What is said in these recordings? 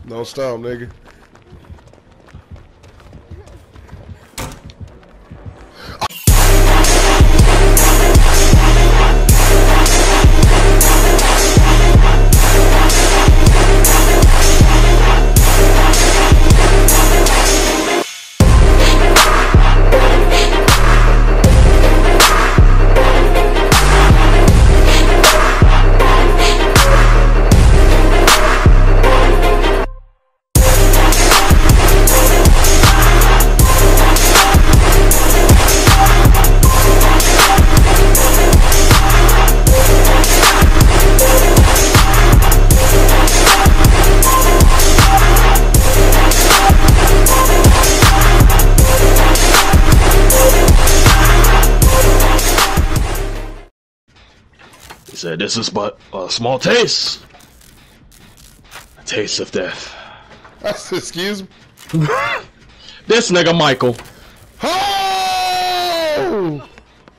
Don't stop, nigga. He said, "This is but a small taste. A taste of death." Excuse me? This nigga Michael. Oh!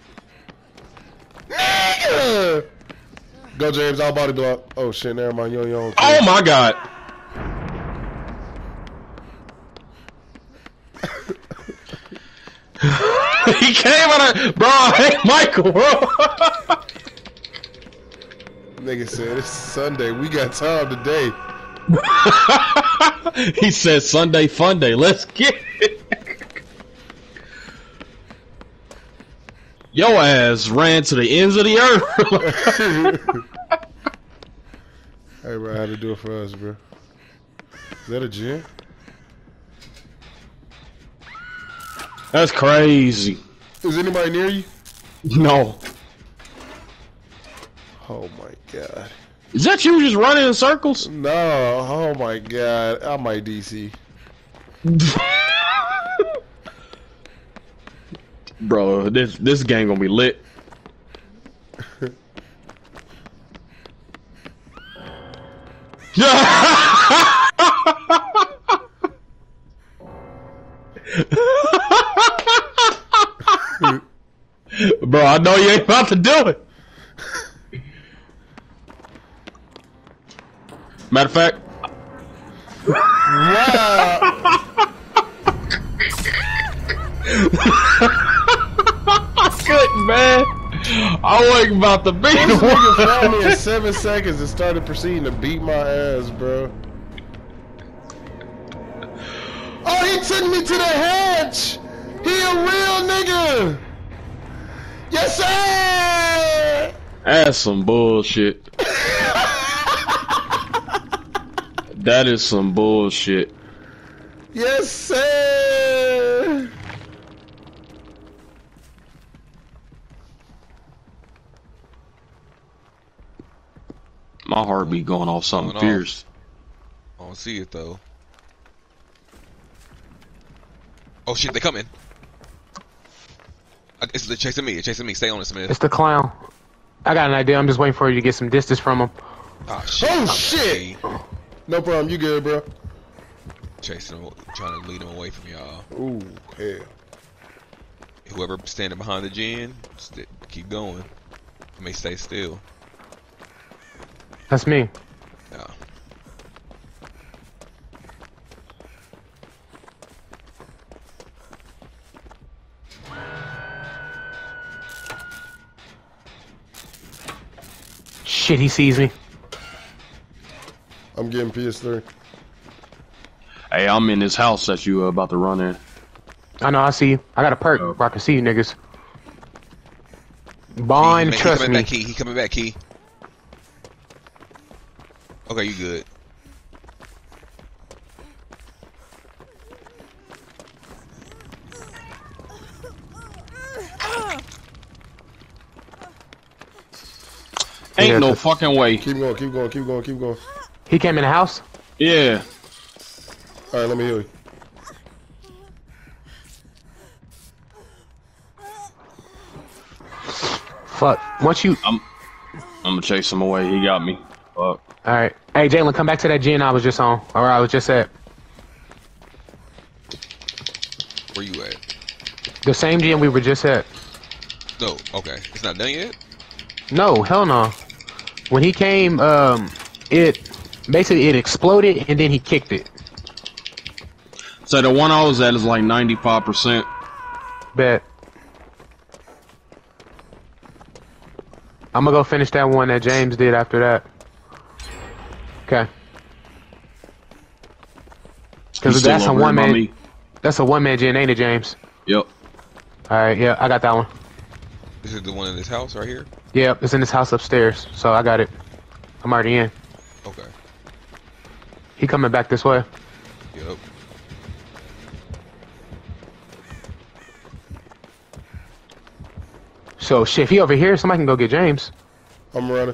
Nigga! Go, James. I'll body block. Oh, shit. Never mind. You on your own. Oh, my God. He came out of... Bro, hey, Michael, bro. Nigga said, it's Sunday. We got time today. He said, Sunday fun day. Let's get it. Your ass ran to the ends of the earth. Hey, bro, how to do it for us, bro? Is that a gym? That's crazy. Is anybody near you? No. Oh, my God. Is that you just running in circles? No. Oh, my God. I might DC. Bro, this game gonna be lit. Bro, I know you ain't about to do it. Matter of fact, Wow. good man. I wasn't about to beat This him. nigga found me in 7 seconds and started proceeding to beat my ass, bro. Oh, he took me to the hedge. He a real nigga. Yes, sir. That's some bullshit. That is some bullshit. Yes, sir. My heart be going off something Going off. fierce. I don't see it though. Oh shit, they coming. They're chasing me. They're chasing me. Stay on it, Smith. It's the clown. I got an idea. I'm just waiting for you to get some distance from him. Oh shit. Oh, shit. No problem. You good, bro? Chasing them, trying to lead them away from y'all. Ooh, hell. Whoever standing behind the gen, keep going. I may stay still. That's me. Yeah. Shit, he sees me. I'm getting PS3. Hey, I'm in this house that you about to run in. I know, I see you. I got a perk where I can see you niggas. Bond, He trust coming me. back, Key. He coming back, Key. Okay, you good. Ain't Yeah, no but- fucking way. Keep going, keep going, keep going, keep going. He came in the house? Yeah. All right, let me heal you. Fuck. Once you... I'm gonna chase him away. He got me. Fuck. Alright. Hey, Jalen, come back to that gen I was just on. Or I was just at. Where you at? The same gen we were just at. No, okay. It's not done yet? No, hell no. When he came, it Basically, it exploded and then he kicked it. So the one I was at is like 95%. Bet. I'm gonna go finish that one that James did after that. Okay. Because that's a one man. That's a one man gen, ain't it, James? Yep. All right. Yeah, I got that one. This is the one in this house right here? Yep, it's in this house upstairs. So I got it. I'm already in. Okay. He coming back this way. Yep. So shit, if he over here, somebody can go get James. I'm running.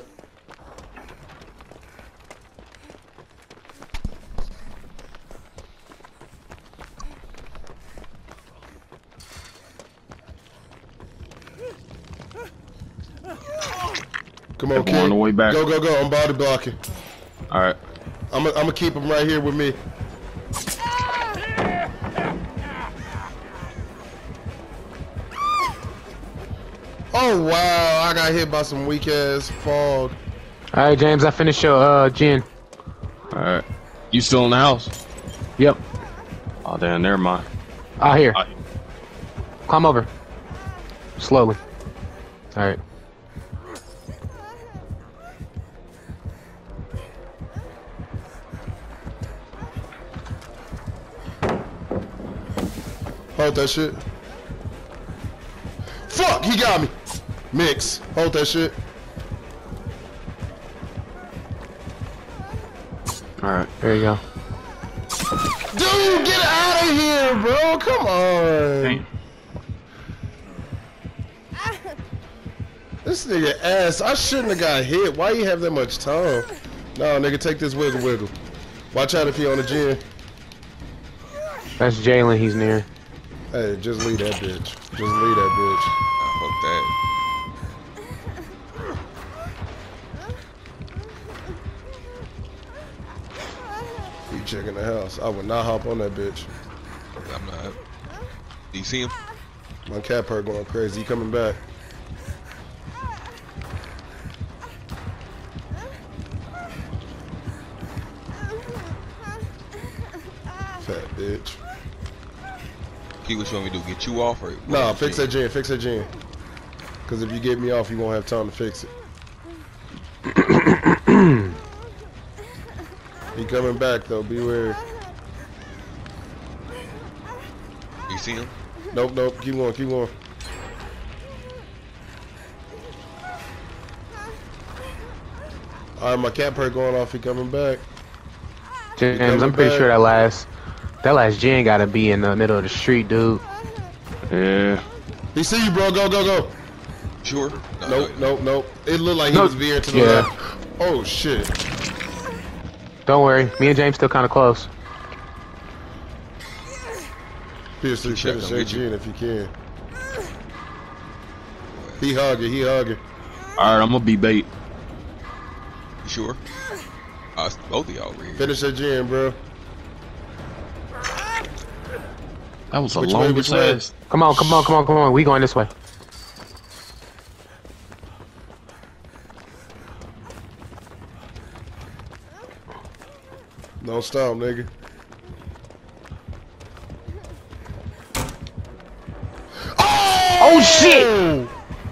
Come on, kid. On the way back. Go, go, go. I'm body blocking. All right. I'm gonna keep him right here with me. Oh wow, I got hit by some weak ass fog. All right, James, I finished your gen. All right. You still in the house? Yep. Oh damn, never mind. Out here. I- Climb over. Slowly. All right. Hold that shit. Fuck, he got me. Mix. Hold that shit. All right. There you go. Dude, get out of here, bro. Come on. Damn. This nigga ass. I shouldn't have got hit. Why you have that much time? No, nigga, take this wiggle wiggle. Watch out if he on the gym. That's Jalen. He's near. Hey, just leave that bitch. Just leave that bitch. Fuck that. You checking the house. I would not hop on that bitch. I'm not. Do you see him? My cat purr going crazy. He coming back. Fat bitch. Key, what you want me to do? Get you off or? Nah, fix that gen. Fix that gen. Because if you get me off, you won't have time to fix it. He coming back though. Beware. You see him? Nope, nope. Keep going. Keep going. Alright, my cat purr going off. He coming back. James, I'm pretty sure that last gen gotta be in the middle of the street, dude. Yeah. He see you, bro. Go, go, go. Sure. No, Nope, nope, nope. It looked like he Nope. was veering to the Yeah. left. Oh shit. Don't worry, me and James still kind of close. Seriously, Check, finish I'll that get you. gen if you can. He hugging. He hugging. All right, I'm gonna be bait. You sure? Both of y'all over here. Finish that gen, bro. That was a Which way, longest which way? ass. Come on, come on, come on, come on. We going this way. Don't stop, nigga. Oh shit!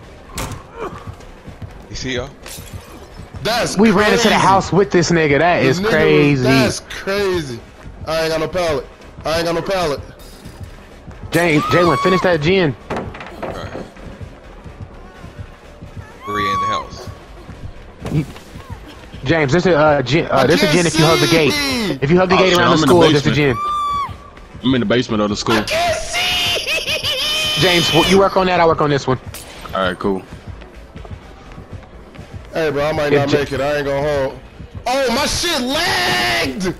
You see y'all? That's We ran into the crazy. house with this nigga. That This is nigga was- crazy. That's crazy. I ain't got no pallet. I ain't got no pallet. Jalen, finish that gen. Alright. We're in the house. James, there's a gen if you hug the gate. If you hug the Oh, gate shit, around I'm the in the school, there's a basement. gen. I'm in the basement of the school. James, you work on that. I work on this one. All right, cool. Hey, bro, I might If not J- make it. I ain't gonna hold. Oh, my shit lagged!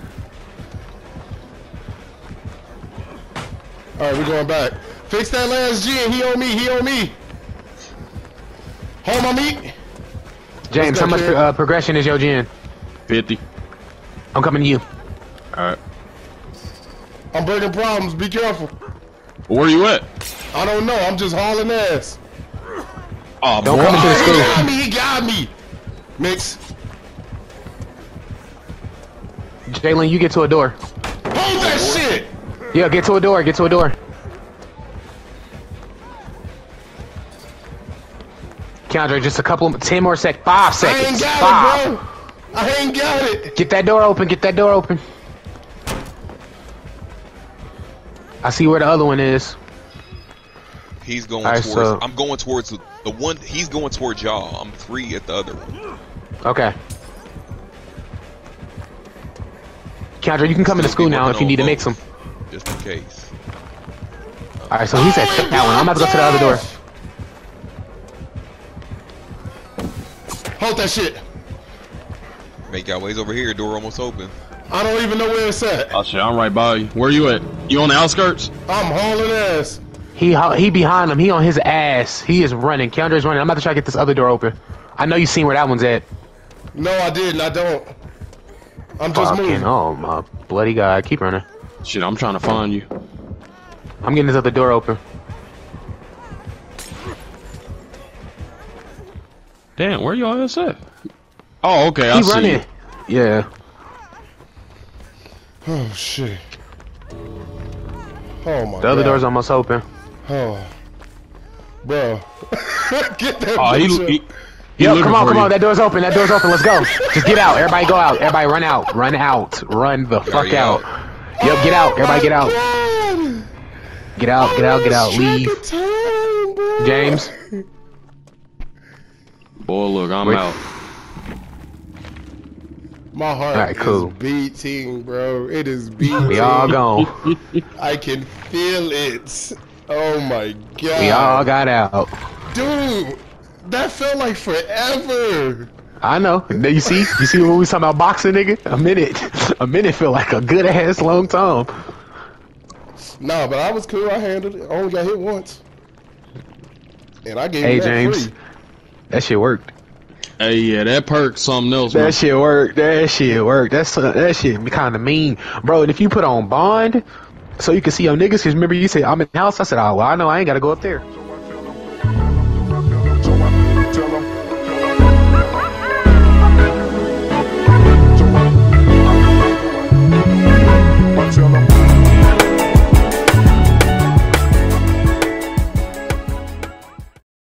Alright, we going back. Fix that last gen. He on me. He on me. Hold my meat. James, go, how much kid. progression is your gen? 50. I'm coming to you. All right. I'm breaking problems. Be careful. Where you at? I don't know. I'm just hauling ass. Oh, Don't boy. come into the He school. got me. He got me. Mix. Jalen, you get to a door. Hold that shit! Yeah, get to a door. Get to a door. Keandre, just a couple, 10 more seconds. 5 I ain't seconds. got 5. it, bro. I ain't got it. Get that door open. Get that door open. I see where the other one is. He's going Alright, towards. so- I'm going towards the one. He's going towards y'all. I'm 3 at the other one. Okay. Keandre, you can come into school now if you need to mix them. Just in case. Alright, so he's at that one. I'm about to go to the other door. Hold that shit. Make y'all ways over here. Door almost open. I don't even know where it's at. Oh shit, I'm right by you. Where you at? You on the outskirts? I'm hauling ass. He behind him. He on his ass. He is running. Keandre's running. I'm about to try to get this other door open. I know you seen where that one's at. No, I didn't. I don't. I'm just Fucking, moving. oh my bloody god. Keep running. Shit, I'm trying to find you. I'm getting this other door open. Damn, where y'all at? Oh, okay, I Keep see running. you. Yeah. Oh shit. Oh my god. The other door's almost open. Oh. Bro. Get that Oh, bitch he up. Yo, looking come on, for come you. on. That door's open. That door's open. Let's go. Just get out. Everybody go out. Everybody run out. Run out. Run the fuck Already out. out. Yep, get out. Everybody get out. God. Get out. Get out. Get out. Leave. Track of time, bro. James. Boy, look, I'm Wait. out. My heart Alright, cool. is beating, bro. It is beating. We all gone. I can feel it. Oh my god. We all got out. Dude, that felt like forever. I know. You see? You see when we was talking about boxing, nigga? A minute feel like a good ass long time. Nah, but I was cool. I handled it. I only got hit once. And I gave Hey, you that James. free. That shit worked. Hey, yeah, that perk's something else, man. That shit worked. That shit worked. That shit be kind of mean, bro. And if you put on bond, so you can see your niggas, cause remember you said I'm in the house. I said, oh well, I know I ain't gotta go up there.